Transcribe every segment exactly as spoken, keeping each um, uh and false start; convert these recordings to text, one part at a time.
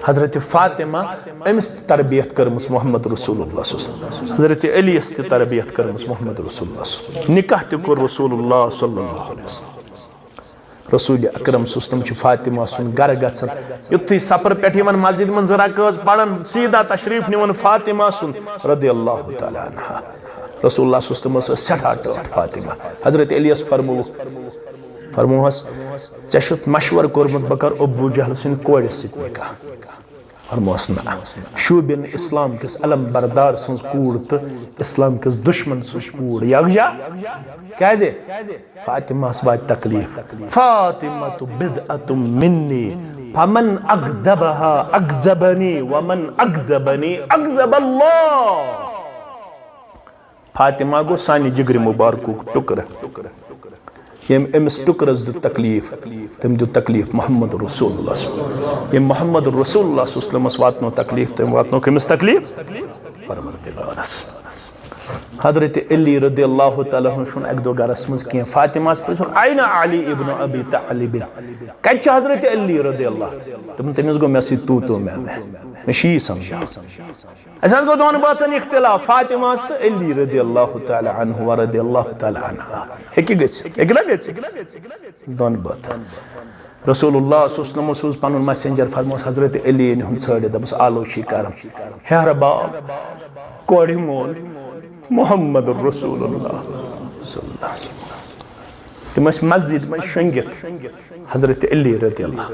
حضرت فاطمہ امس تربیت کرمس محمد رسول اللہ صلی اللہ علیہ وسلم حضرت علی اس تربیت کرمس محمد رسول اللہ صلی اللہ علیہ وسلم نکاح تہ کور رسول اللہ صلی اللہ علیہ وسلم رسول اکرم صلی اللہ علیہ وسلم فاطمہ سن گر گژھن یتھی سفر پٮ۪ٹھ یمن مسجد من رکعت پڑھن سیدھا تشریف نِوان فاطمہ سن رضی اللہ تعالی عنہا رسول اللہ صلی اللہ علیہ وسلم سٹھا ٹٲٹھ فاطمہ حضرت علی اس فرمو فرموہس ژےٚ چھُتھ مشور کوٚرمُت بہٕ کر ابو جہل سٕنٛدِ کورِ سۭتۍ نکاح فرموہس نہ شوٗبِن اسلام کِس علم بردار سٕنٛز کوٗر تہٕ اسلام کِس دشمن سٕنٛز کوٗر یکجا کیٛازِ فاطمہس واتہِ تکلیف فاطمة بدعة منی فمن اغضبها اغضبنی ومن اغضبنی اغضب اللہ فاطمہ گو سانہِ جگرِ مبارکُک ٹُکرٕ یم امس ٹکرس دیت تکلیف تم دیت تکلیف محمد رسول اللہ صلی اللہ علیہ وسلم یم محمد رسول اللہ صلی اللہ علیہ وسلم واتنو تکلیف تم واتنو کمس تکلیف پروردگارس حضرت علی رضی اللہ تعالیٰ عنہ شون ایک دو گرس مز کیا فاطمہ اس پر سوک آئینا علی ابن ابی طالب کچھ حضرت علی رضی اللہ تم تمیز گو میں سی تو تو میں میں میں شیئی سمجھا ایسا کو دون باتن اختلاف فاطمہ است علی رضی اللہ تعالی عنہ و رضی اللہ تعالی عنہ ایکی گیس ایک لگیس دون باتن رسول اللہ صلی اللہ علیہ وسلم سوز پانون مسنجر فرموس حضرت علی انہم سڑے دبس آلوچی کرم ہے رباب کوڑی مول محمد رسول اللہ صلی اللہ علیہ وسلم تم اس مسجد میں شنگت حضرت علی رضی اللہ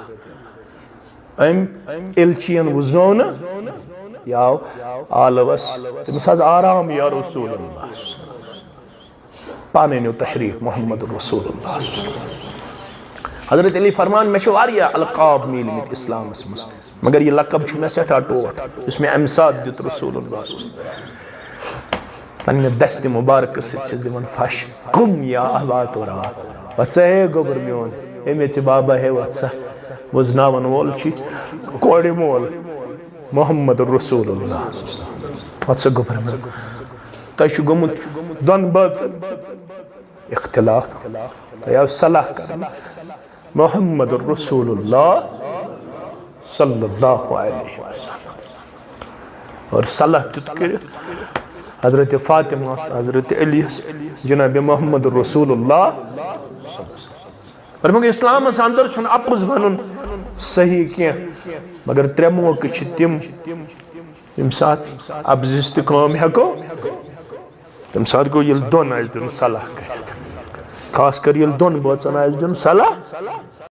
ام الچین وزنون یاو آلوس تم اس آرام یا رسول اللہ پانے نیو تشریف محمد رسول اللہ صلی اللہ علیہ وسلم حضرت علی فرمان میں شواریا القاب میلمت اسلام اسمس مگر یہ لقب چھو میں سیٹھا ٹوٹ جس میں امساد دیت رسول اللہ صلی اللہ علیہ وسلم پنہ دست مبارک سے چھز دیون فش قم یا احوات و رہا واتسا ہے گوبر میون امی چی بابا ہے واتسا وزناون وول چی کوڑی مول محمد رسول اللہ واتسا گوبر میون تایشو گمت دون بات اختلاف تایو صلاح کرنا محمد رسول اللہ صلی اللہ علیہ وسلم اور صلاح تذکر حضرت فاطمہ حضرت علی جناب محمد رسول اللہ پر مگر اسلام اس اندر چھن اپز ونن صحیح کیا مگر ترے موقع چھ تم تم ساتھ ابز استقام ہکو تم ساتھ کو یل دون آج دن صلاح کرت خاص کر یل دون بہت سن آج دن صلاح